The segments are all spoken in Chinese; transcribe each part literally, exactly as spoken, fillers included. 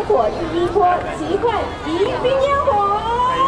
火第一波奇幻迎宾烟火。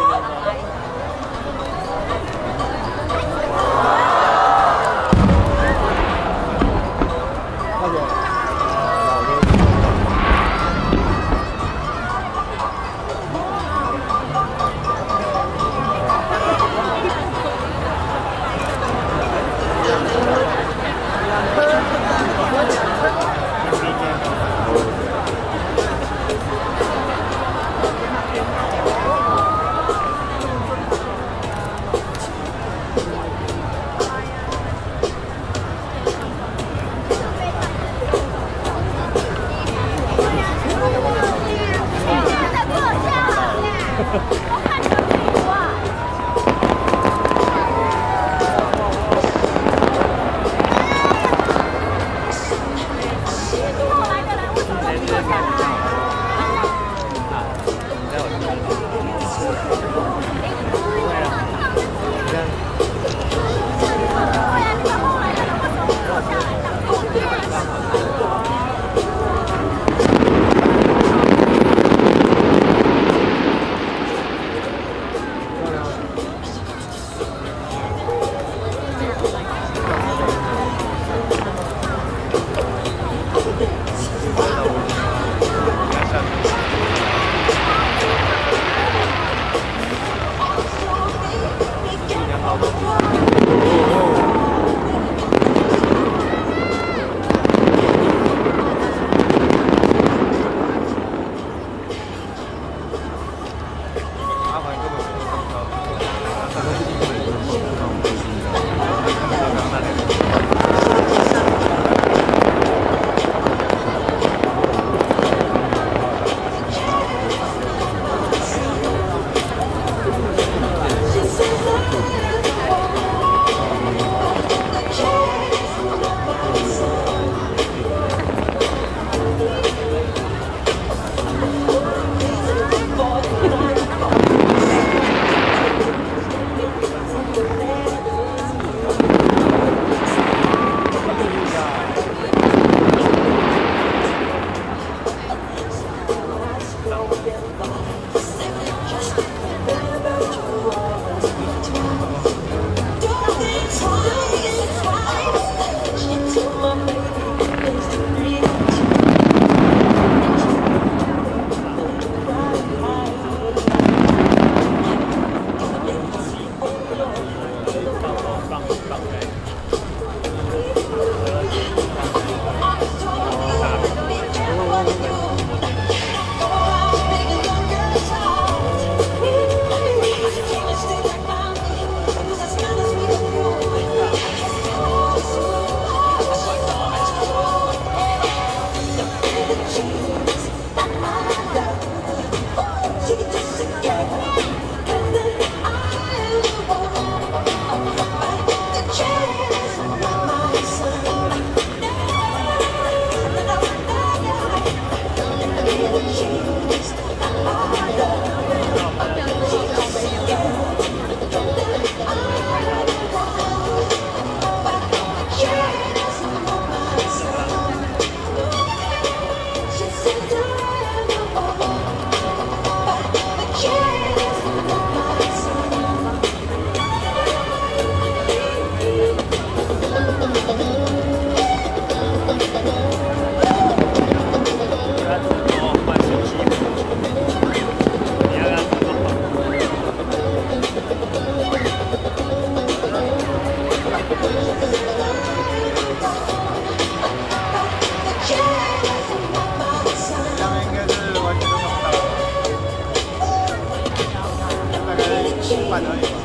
半而已吧。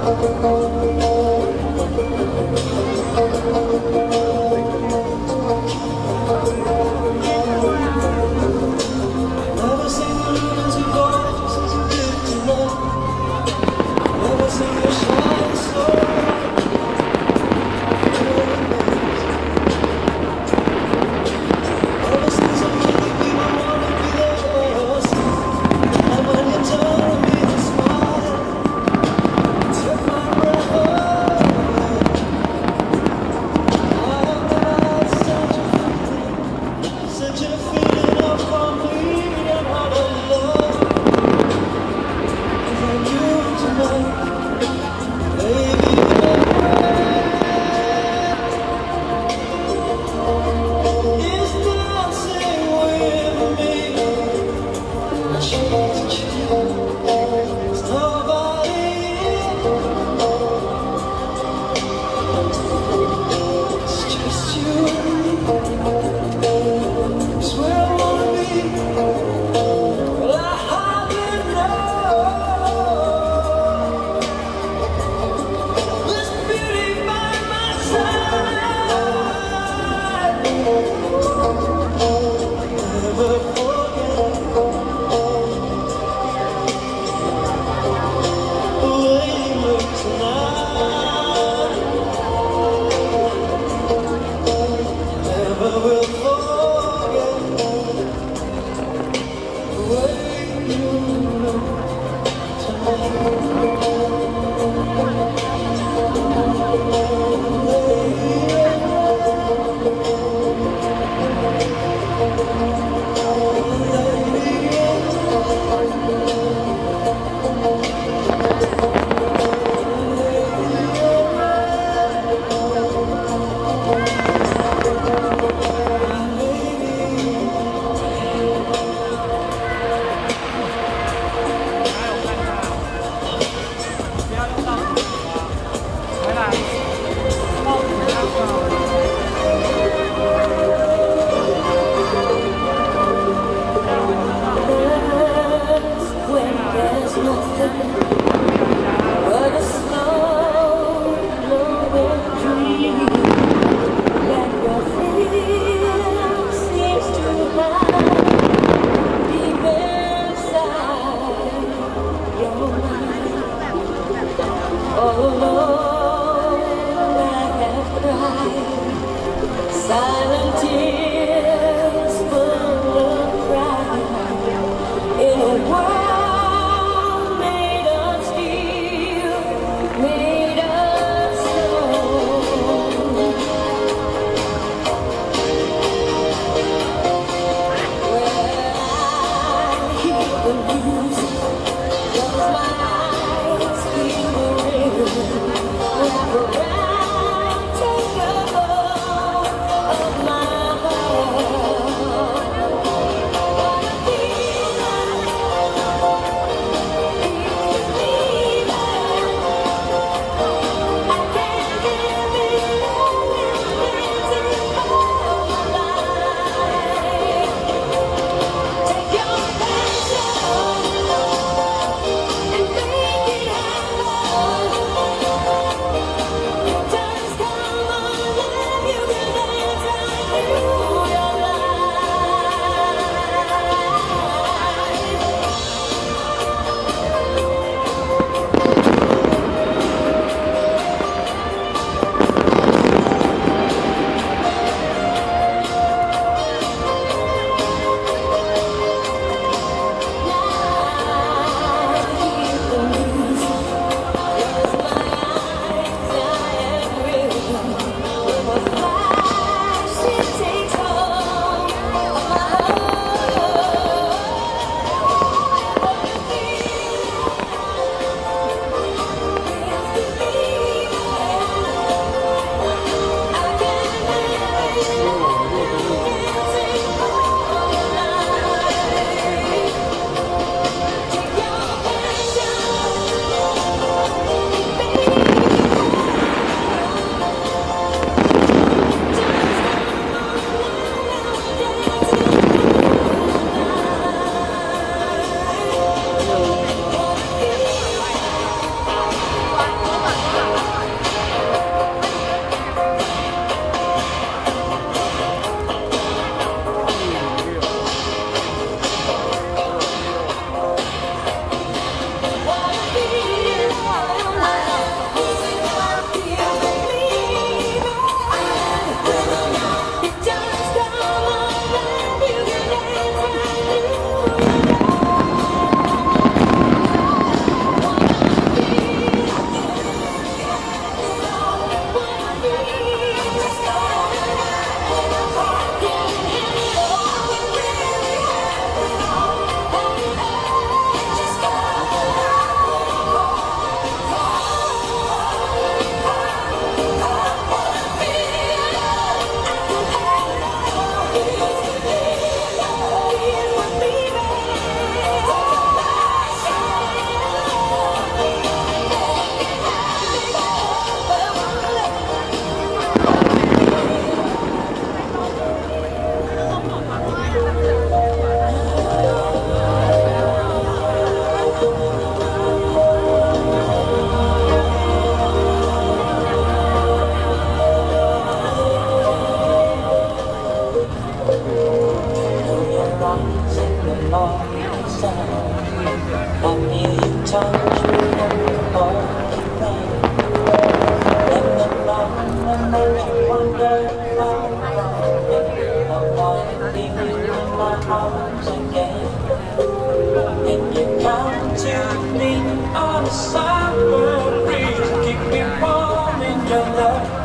Wrap around, take a hold of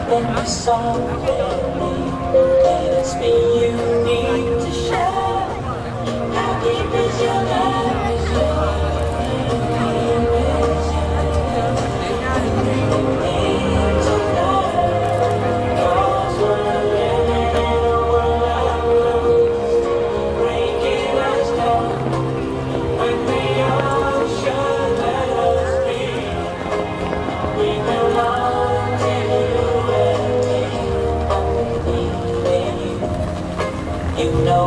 Then you softly let us be unique to share. How deep is your love? Is your love? Deep is your love? We need to know, 'cause we're living in a world of rules, breaking us down. When we all should let us be, we belong to you and me. I believe in you. You know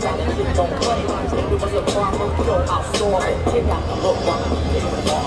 下的运动会，如果是花风就好说呗，天涯何往天荒。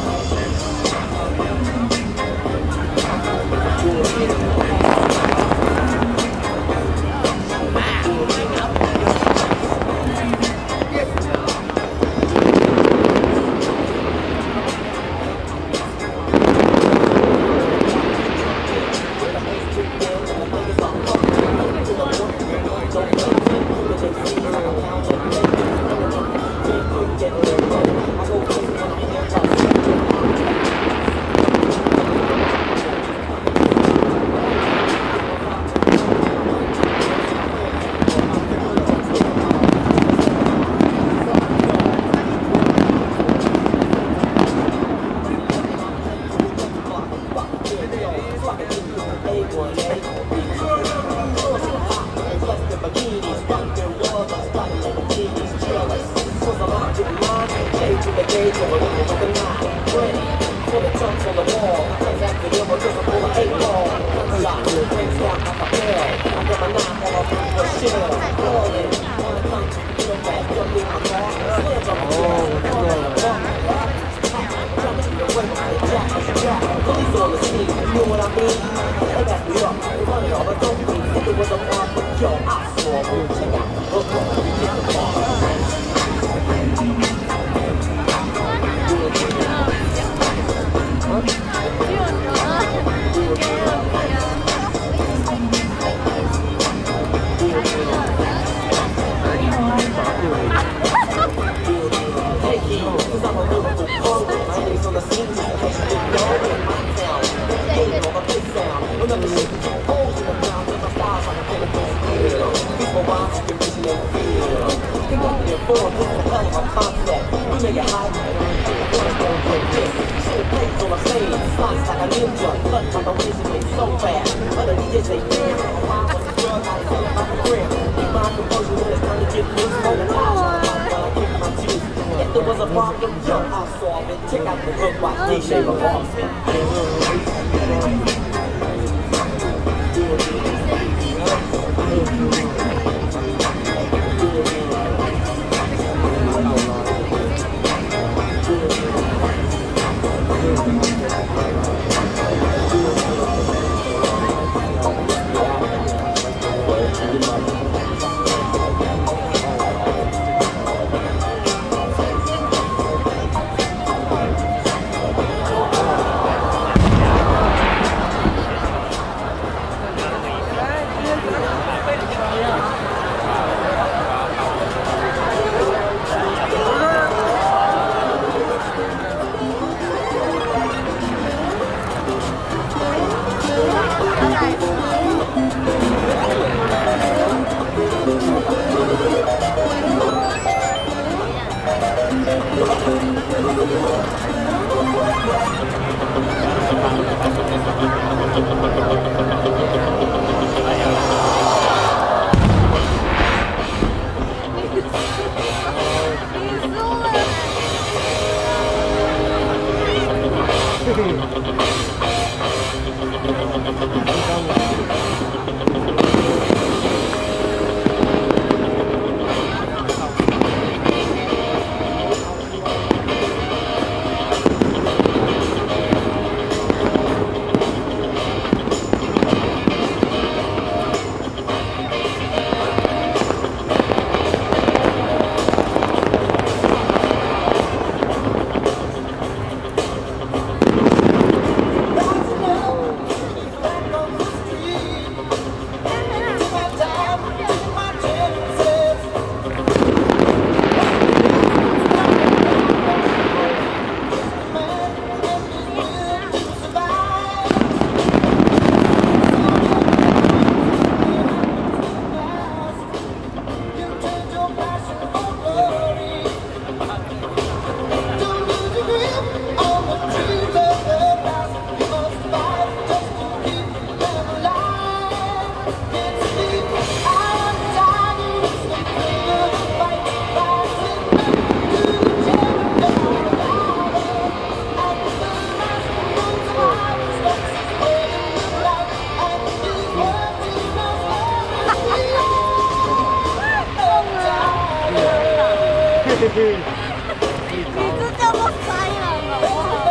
这叫做塞人好不好？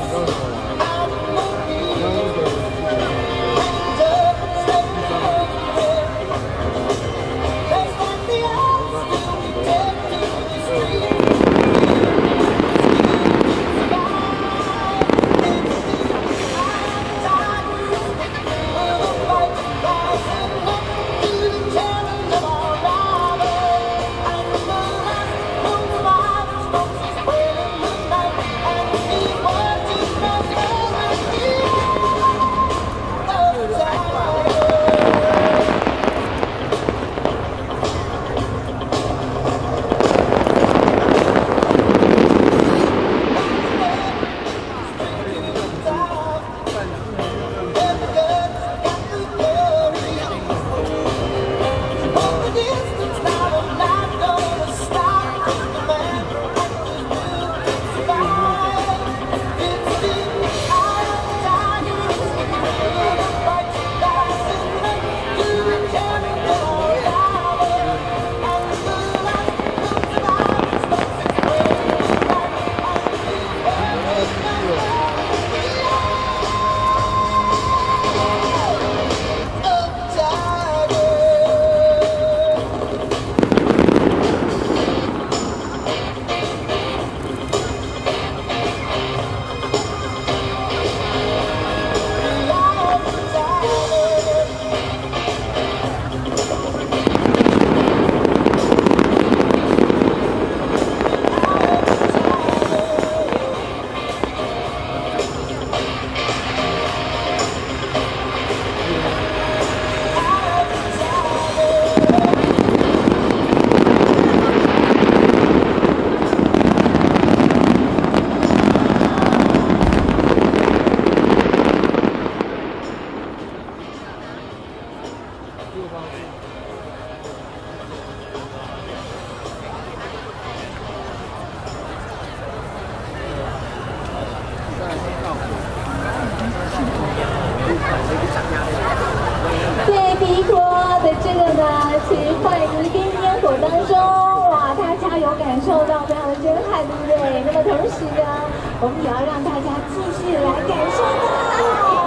在第一波的这个呢奇幻迎宾烟火当中，哇，大家有感受到非常的震撼，对不对？那么同时呢，我们也要让大家继续来感受到。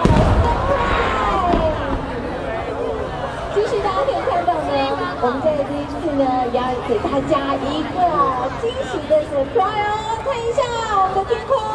其实大家可以看到呢，我们在这一次呢，也要给大家一个惊喜的 surprise 哦，看一下我们的天空。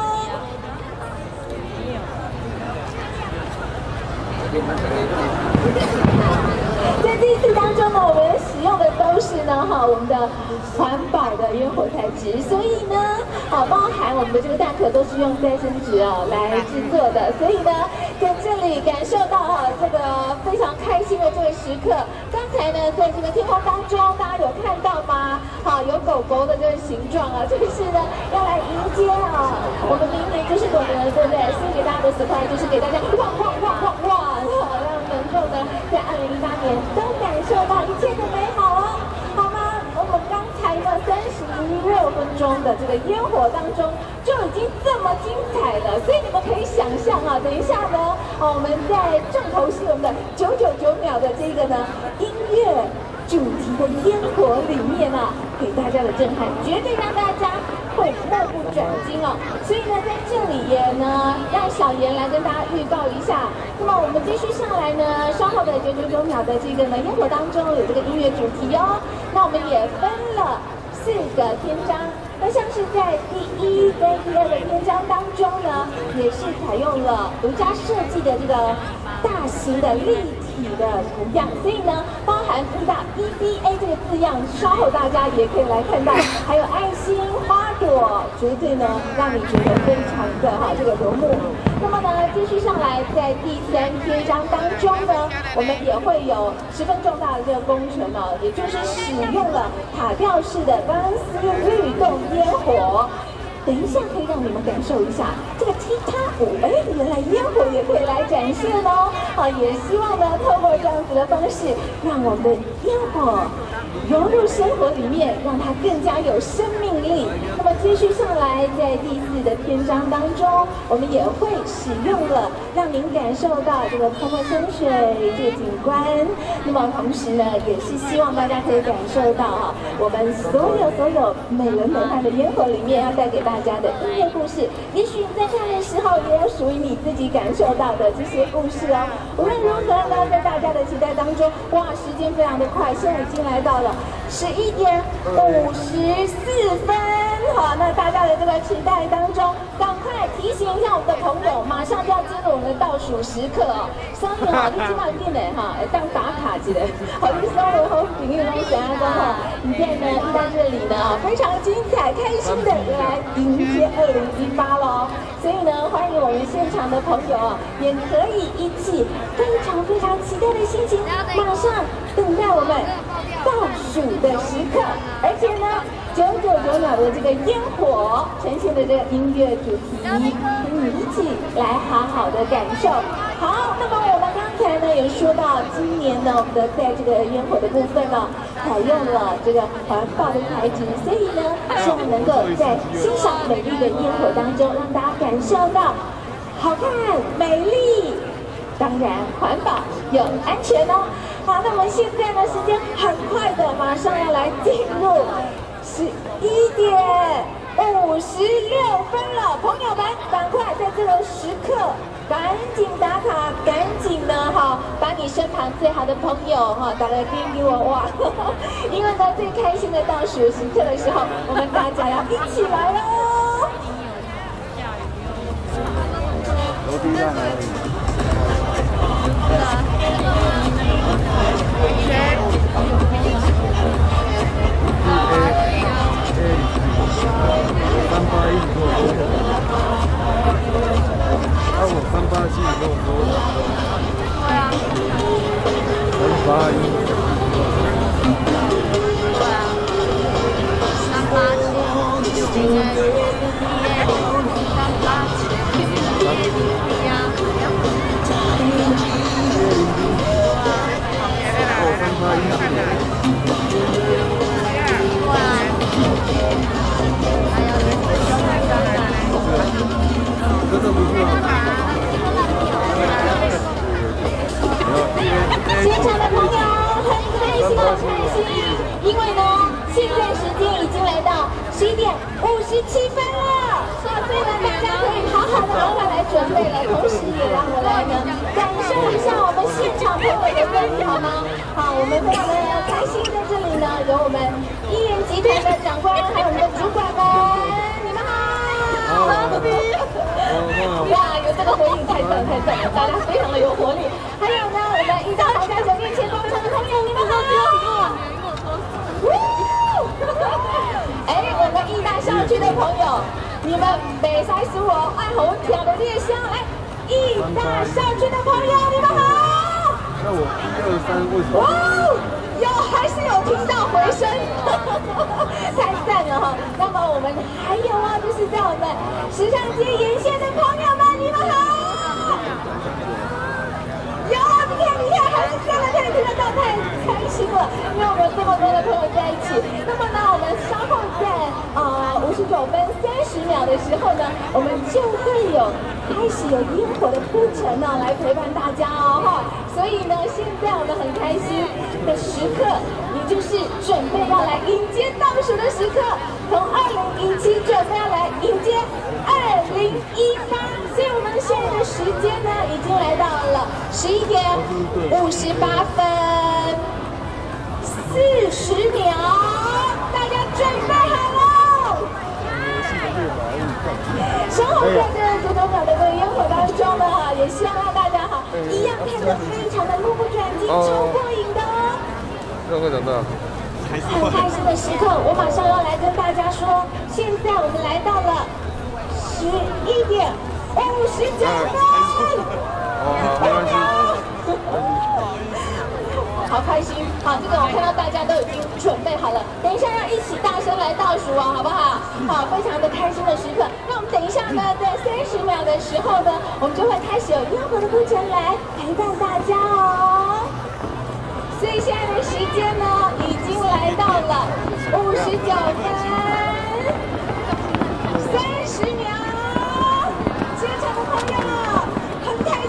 在这一次当中呢，我们使用的都是呢哈我们的环保的烟火材质，所以呢，啊包含我们的这个蛋壳都是用再生纸哦来制作的，所以呢，在这里感受到哈这个非常开心的这个时刻。刚才呢，在这个天空当中，大家有看到吗？好，有狗狗的这个形状啊，就是呢要来迎接啊我们明年就是我们对不对？送给大家的 surprise 就是给大家旺旺旺旺旺，好让能够呢在二零一八年都感受到一切的美好哦，好吗？我们刚才呢三十六分钟的这个烟火当中就已经这么精彩了，所以你们可以想象啊，等一下呢，哦我们在重头戏我们的九九九秒的这个呢音乐主题的烟火里面啊，给大家的震撼绝对让大家会目不转睛哦。所以呢，在这里也呢，让小妍来跟大家预告一下。那么我们继续下来呢，稍后的九九九秒的这个呢烟火当中有这个音乐主题哦。那我们也分了四个篇章。那像是在第一跟第二个篇章当中呢，也是采用了独家设计的这个大型的立体的图样，所以呢，包含听到 E B A 这个字样，稍后大家也可以来看到，还有爱心、花朵，绝对呢让你觉得非常的哈这个夺目。那么呢，继续上来，在第三篇章当中呢，我们也会有十分重大的这个工程哦，也就是使用了塔吊式的钢丝律动烟火。等一下可以让你们感受一下这个踢踏舞，哎，原来烟火也可以来展现哦。啊，也希望呢，透过这样子的方式，让我们的烟火融入生活里面，让它更加有生命力。那么继续上来，在第四的篇章当中，我们也会使用了让您感受到这个泼墨山水这个景观。那么同时呢，也是希望大家可以感受到哈，我们所有所有美轮美奂的烟火里面要带给大家的音乐故事。也许你在看的时候，也有属于你自己感受到的这些故事哦。无论如何呢，在大家的期待当中，哇，时间非常的快，现在已经来到了十一点五十四分。好，那大家的这个期待当中，赶快提醒一下我们的朋友，马上就要进入我们的倒数时刻哦。所以哈，你今晚定的哈，当打卡记得，好，你稍微和评论中想要讲哈，影片呢在这里呢啊，非常精彩，开心的来迎接二零一八喽。所以呢，欢迎我们现场的朋友啊，也可以一起非常非常期待的心情，马上等待我们倒数的时刻，而且呢。九九九秒的这个烟火呈现的这个音乐主题，跟你一起来好好的感受。好，那么我们刚才呢有说到，今年呢我们的在这个烟火的部分呢，采用了这个环保的材质，所以呢希望能够在欣赏美丽的烟火当中，让大家感受到好看、美丽，当然环保又安全哦。好，那么现在呢时间很快的，马上要来进入。十一点五十六分了，朋友们，赶快在这个时刻赶紧打卡，赶紧呢哈，把你身旁最好的朋友哈打来给给我哇，因为呢最开心的倒数时刻的时候，我们大家要一起来喽！楼梯在哪里？三八一给我说，那我三八七给我说，对啊，三八一，对啊，三八七，今天三八七，呀，哦，三八一，哇。现场的朋友很开心，很开心，因为呢，现在时间已经来到十一点五十七分了，所以呢，大家可以好好的好好来准备了，同时也让我来呢感受一下我们现场朋友的温柔呢。好，我们非常的开心，在这里呢，有我们一元集团的长官，还有我们的主管们，你们好。哇，有这个回应太赞太赞了，大家非常的有活力。还有呢，我们一大家酒店前广场的朋友，你们好！哎，我们义大校区的朋友，你们北塞输我爱红挑的烈香，来，义大校区的朋友，你们好！那我一二三为什么？哇，有还是有听到回声，太赞了哈！那么我们还有啊，就是在我们时尚街沿线的朋友们，你们好！有，你看，你看，还是真的可以听得到，太开心了，因为我们这么多的朋友在一起。那么呢，我们稍后在呃五十九分三十秒的时候呢，我们就会有开始有烟火的铺陈呢，来陪伴大家哦哈。所以呢，现在我们很开心的时刻，也就是准备要来迎接倒数的时刻，从二零一七准备要来迎接二零一八。所以我们现在的时间呢，已经来到了十一点五十八分四十秒，大家准备好了？稍后在这九九秒的这个烟火当中呢，哈，也希望让大家哈一样看得非常的目不转睛，超过瘾的哦。这会怎么样？很开心的时刻，我马上要来跟大家说，现在我们来到了十一点五十九分。好开心！好，这个我看到大家都已经准备好了，等一下要一起大声来倒数啊，好不好？好，非常的开心的时刻。那我们等一下呢，在三十秒的时候呢，我们就会开始有烟火的铺陈来陪伴大家哦。所以现在的时间呢，已经来到了五十九分三十秒，现场的朋友很开心。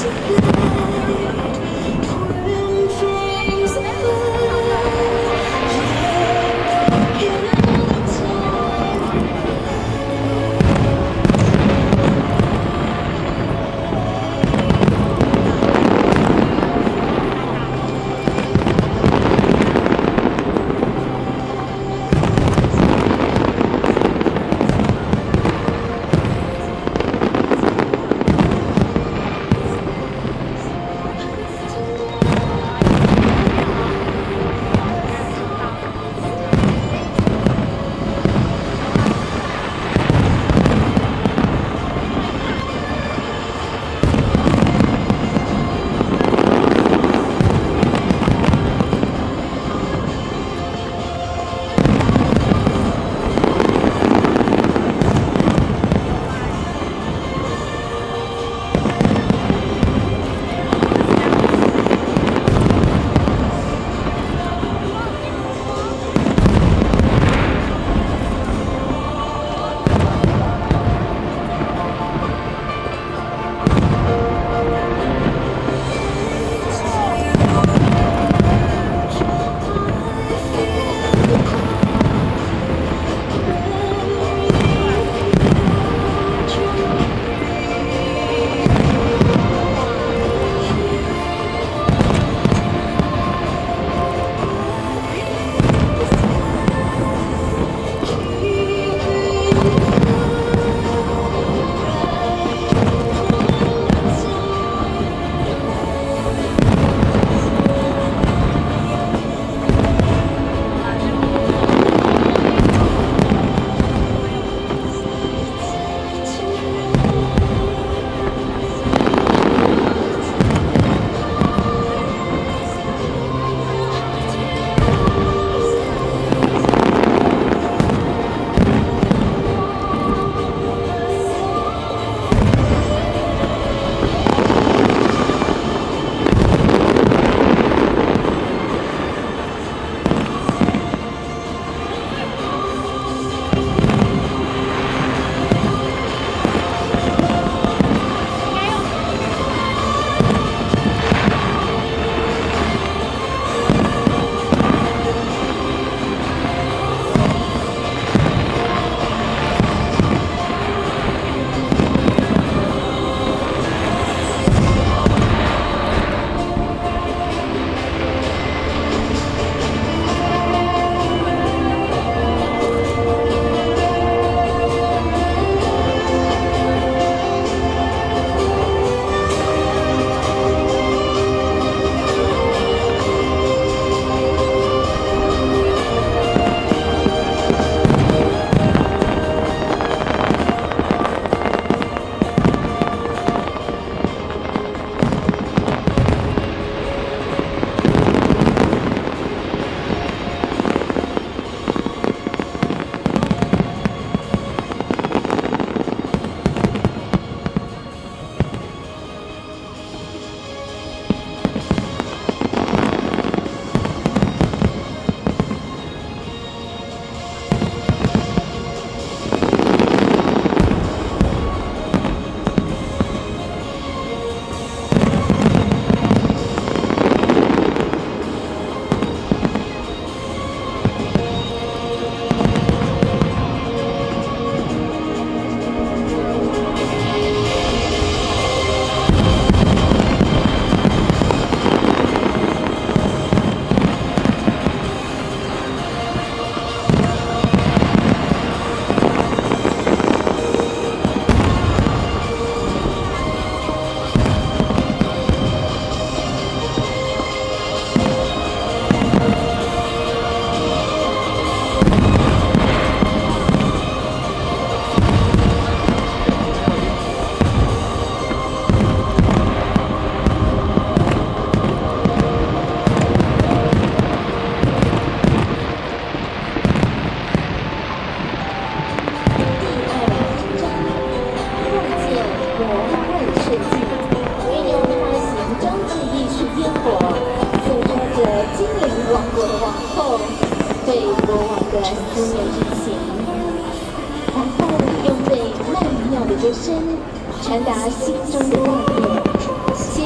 歌声传达心中的挂念，希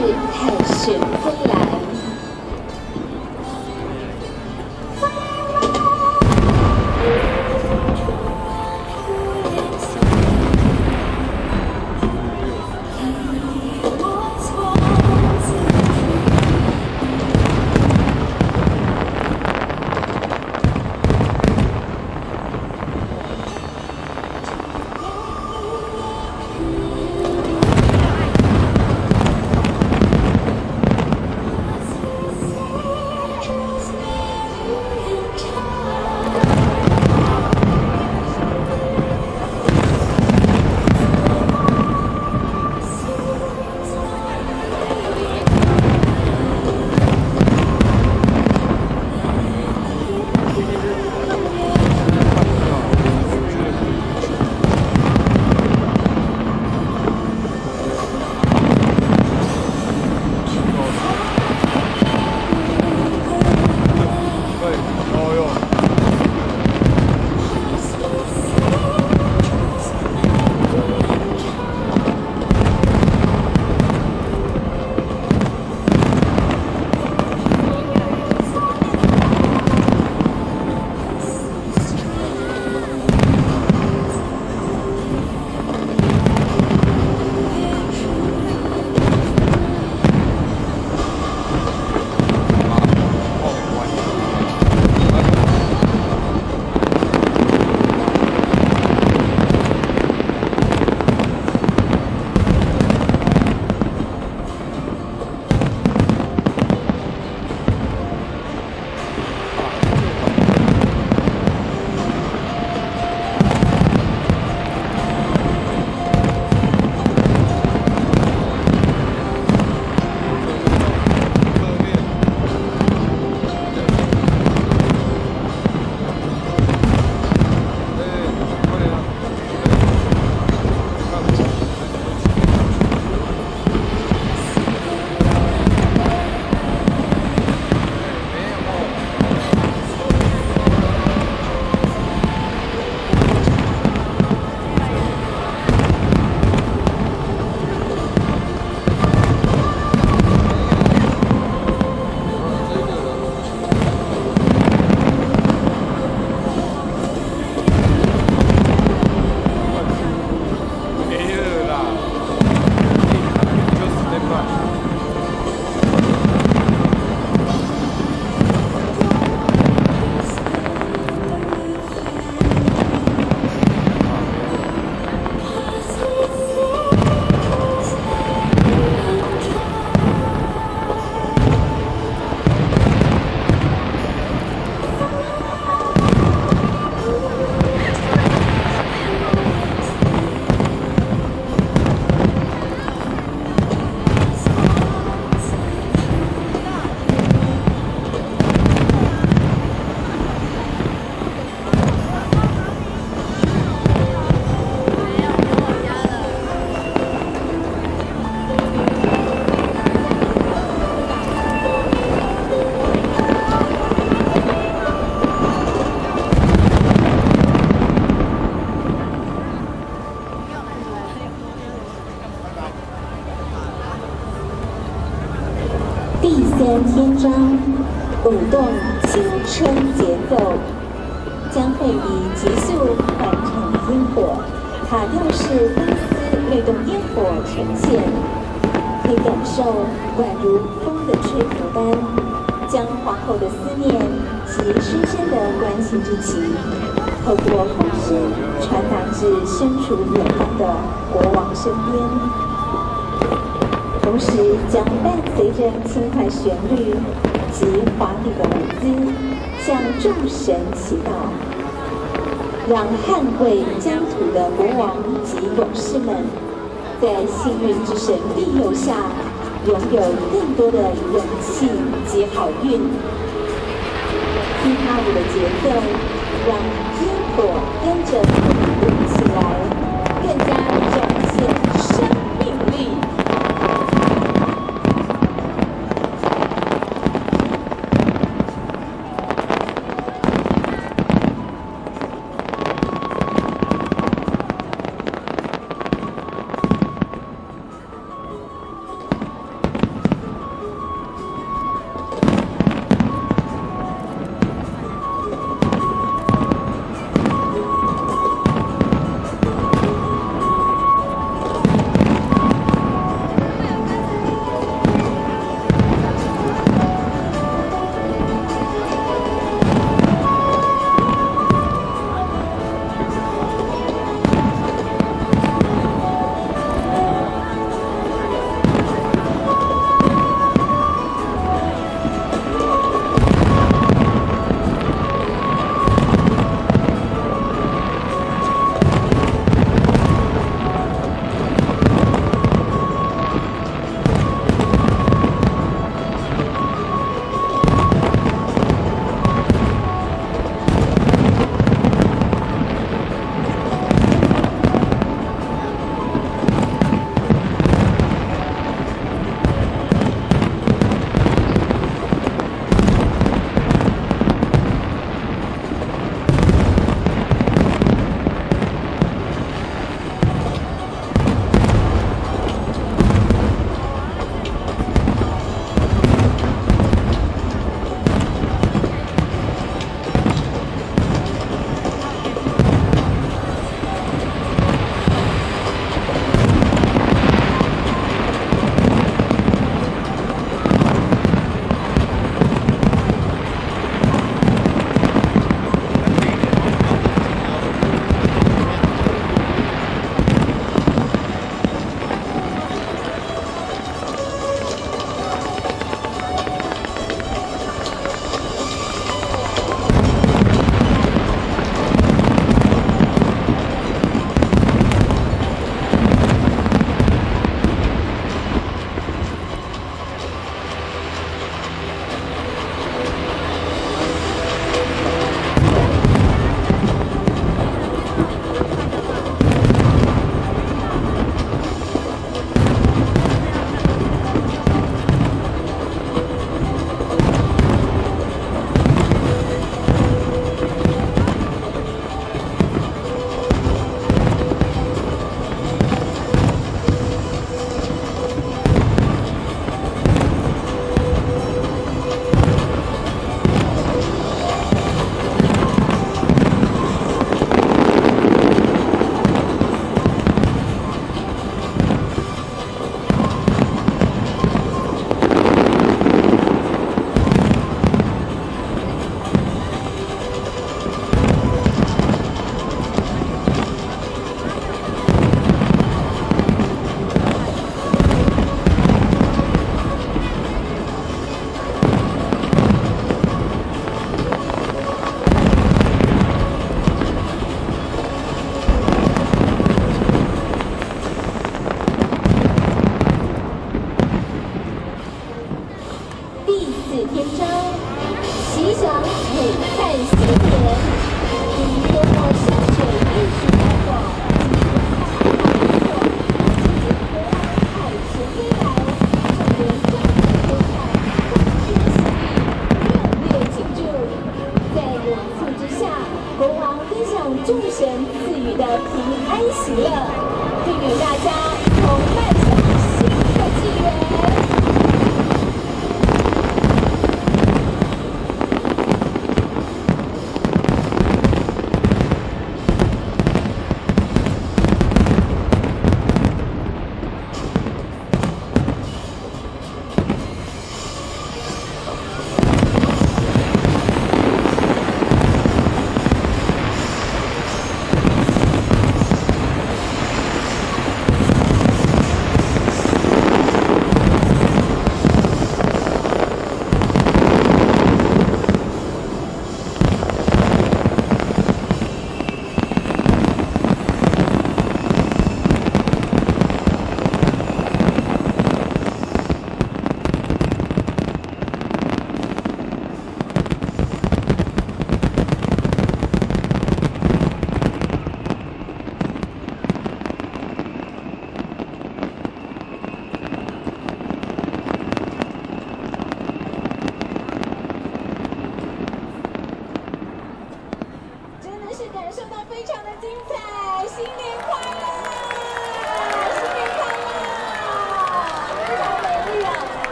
凯旋归来。三篇章舞动青春节奏，将会以急速完成烟火，卡吊式钢丝律动烟火呈现，可以感受宛如风的吹拂般，将皇后的思念及深深的关心之情，透过风声传达至身处远方的国王身边。同时将伴随着轻快旋律及华丽的舞姿，向众神祈祷，让捍卫疆土的国王及勇士们，在幸运之神庇佑下，拥有更多的勇气及好运。踢踏舞的节奏，让烟火跟着舞起来，更加展现生命力。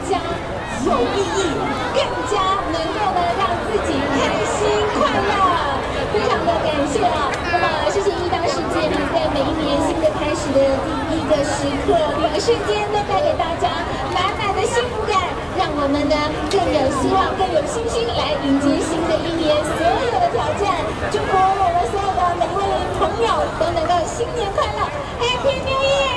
加有意义，更加能够呢让自己开心快乐。非常的感谢啊！那么谢谢一大世界呢，在每一年新的开始的第一个时刻，每个瞬间都带给大家满满的幸福感，让我们呢更有希望、更有信心来迎接新的一年所有的挑战。祝福我们所有的每一位朋友都能够新年快乐 ，Happy New Year！